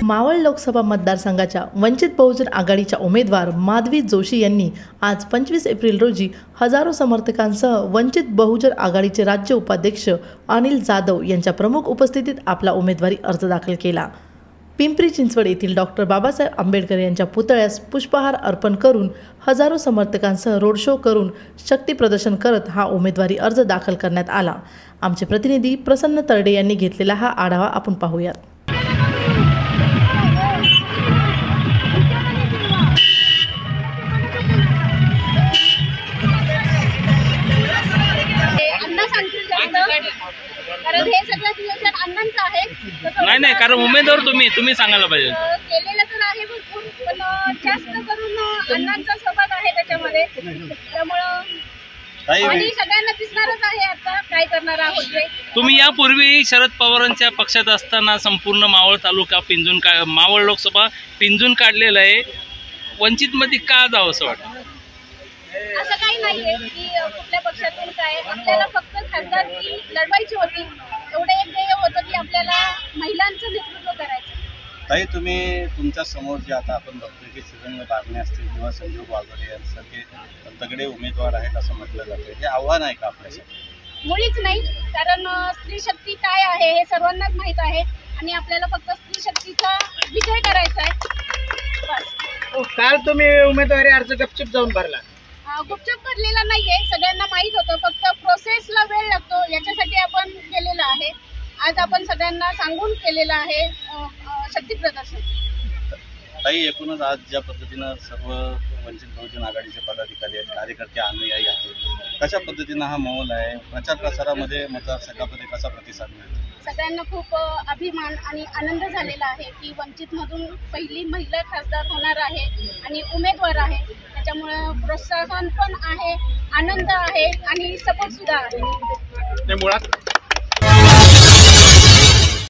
मावळ लोकसभा मतदारसंघाच्या वंचित बहुजन आघाडीच्या उमेदवार माधवी जोशी यांनी आज 25 एप्रिल रोजी हजारो समर्थकांसह वंचित बहुजन आघाडीचे राज्य उपाध्यक्ष अनिल जाधव यांच्या प्रमुख उपस्थितीत आपला उमेदवारी अर्ज दाखल केला। पिंपरी चिंचवड येथील डॉक्टर बाबासाहेब आंबेडकर यांच्या पुतळ्यास पुष्पहार अर्पण करून हजारो समर्थकांसह रोड शो करून शक्ती प्रदर्शन करत हा उमेदवारी अर्ज दाखल करण्यात आला। आमचे प्रतिनिधी प्रसन्न तरडे यांनी घेतलेला हा आढावा आपण पाहूयात। कारण हे सगळं नियोजन अण्णांचं आहे। नाही कारण उमेदवार तुम्ही सांगायला पाहिजे। केलेलं तर आहे भरपूर, पण जास्त करून अण्णांचा सहभाग आहे त्याच्यामध्ये, त्यामुळं आणि सगळ्यांना दिसणारच आहे आता काय करणार आहोत ते। तुम्ही यापूर्वी शरद पवारांच्या पक्षात असताना संपूर्ण मावळ तालुका पिंजून मावळ लोकसभा पिंजून काढलेला आहे, वंचित मध्ये का जावं असं वाटतं? असं काही नाहीये की कुठल्या पक्षातून काय, आपल्याला फक्त खासदारकी लढवायची होती, एवढं एक ध्येय होतं की आपल्याला महिलांचं नेतृत्व करायचं। ताई, तुम्ही तुमच्या समोर जे आता आपण बघतोय की श्रीरंग बारणे असतील किंवा संजीव वाघोरे यांसारखे तगडे उमेदवार आहेत असं म्हटलं जातं, हे आव्हान आहे का आपल्यासाठी? मुळीच नाही, कारण स्त्री शक्ती काय आहे हे सर्वांनाच माहीत आहे आणि आपल्याला फक्त स्त्री शक्तीचा विजय करायचा आहे बस। काल तुम्ही उमेदवारी अर्ज गपचूप जाऊन भरला? गुपचूप भरलेला नाहीये, सगळ्यांना माहीत होतं, फक्त प्रोसेसला वेळ लागतो याच्यासाठी आपण केलेलं आहे। आज आपण सगळ्यांना सांगून केलेलं आहे शक्ती प्रदर्शन। ताई, एकूणच आज ज्या पद्धतीनं सर्व वंचित बहुजन आघाडीचे पदाधिकारी आहेत, कार्यकर्ते अनुयायी आहेत, कशा पद्धतीनं हा माहोल आहे, प्रचार प्रसारामध्ये मतदारसंघामध्ये कसा प्रतिसाद मिळतो? सगळ्यांना खूप अभिमान आणि आनंद झालेला आहे की वंचितमधून पहिली महिला खासदार होणार आहे आणि उमेदवार आहे, त्याच्यामुळे प्रोत्साहन पण आहे, आनंद आहे आणि सपोर्ट सुद्धा आहे। मुळात